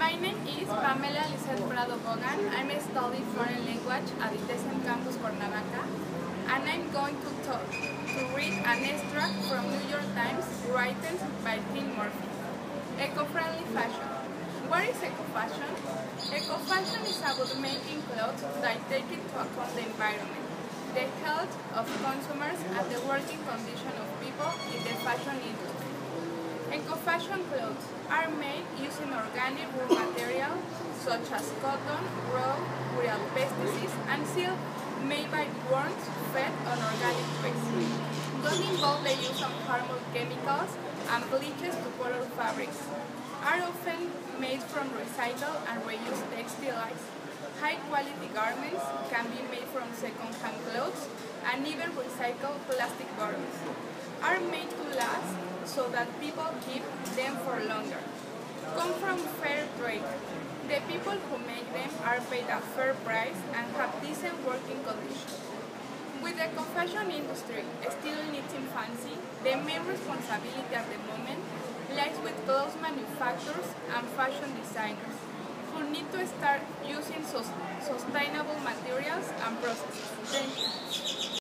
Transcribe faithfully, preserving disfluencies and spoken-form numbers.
My name is Pamela Lizeth Prado Bogan. I'm studying foreign language at ITESM Campus Cuernavaca, and I'm going to talk to read an extract from New York Times written by Tim Murphy. Eco-friendly fashion. What is eco-fashion? Eco-fashion is about making clothes that take into account the environment, the health of consumers, and the working condition of people in the fashion industry. Eco-fashion clothes are made using organic raw materials such as cotton, wool, without pesticides, and silk made by worms fed on organic waste. Don't involve the use of harmful chemicals and bleaches to color fabrics. Are often made from recycled and reused textiles. High-quality garments can be made from second-hand clothes, and even recycled plastic bottles are made to last so that people keep them for longer. Come from fair trade. The people who make them are paid a fair price and have decent working conditions. With the fashion industry still in its infancy, the main responsibility at the moment lies with clothes manufacturers and fashion designers, who need to start using sustainable materials and processes. Thank you.